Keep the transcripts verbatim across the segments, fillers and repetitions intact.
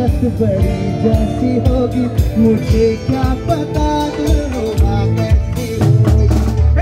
बस बड़ी जैसी होगी, मुझे क्या पता दिलरुबा कैसी होगी।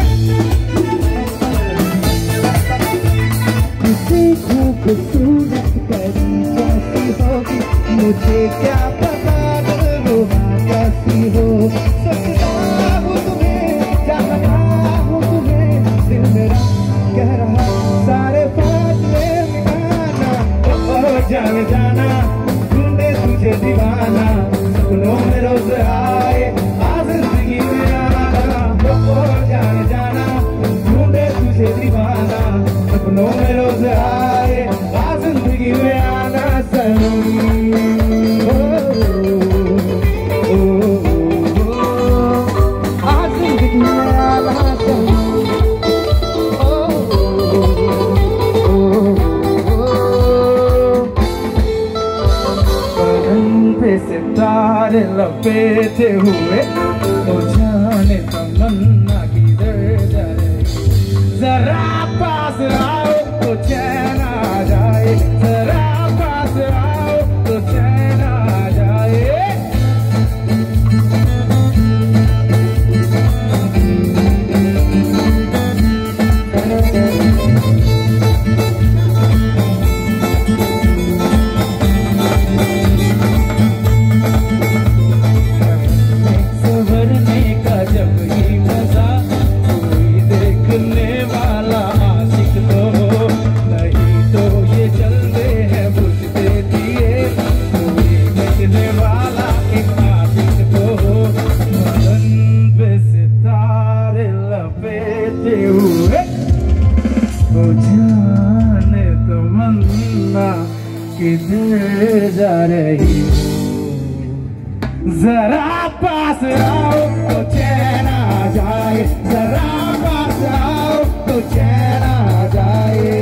किसी खूबसूरत परी जैसी होगी, मुझे क्या पता दिलरुबा कैसी हो। सोचता हूँ तुम्हें, चाहता हूँ तुम्हें, दिल मेरा कह रहा सारे फासले मिटाना। ओ जान जाना ढूंढे तुझे दीवाना, सपनों में रोज आए आज जिंदगी में आना। ओ जान जाना ढूंढे तुझे दीवाना, सपनों में रोज आए आज जिंदगी में आना। सनम ओ, ओ, ओ, आज जिंदगी में आना सनम। सितारे लपेटे हुए तो जाने तमन्ना किधर जा रही। जरा पास आओ तो चैन आ जाए, जरा पास आओ तो चैन आ जाए। किधर जा रही हो, जरा पास आओ तो चैन आ जाए, जरा पास आओ तो चैन आ जाए।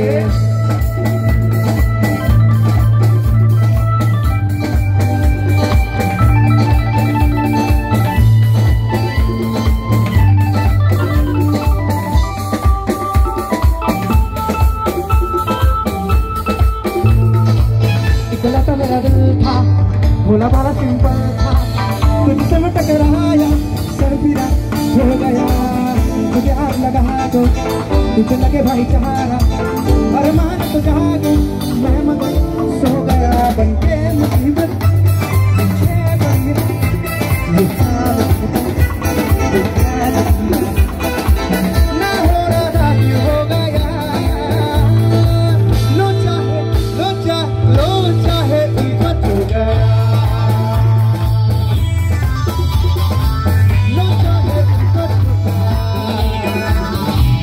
तो मेरा दिल था भोला भाला सिंपल था, तुझसे मैं टकराया सर फिरा हो गया। तुझे आग लगा तो तुझे लगे भाई चारा, अरमान तो जागे मैं मगर सो गया। बनके मुसीबत ना हो रहा हो गया। लो चाहे लो चाहे लो चाहे इज्जत हो गया।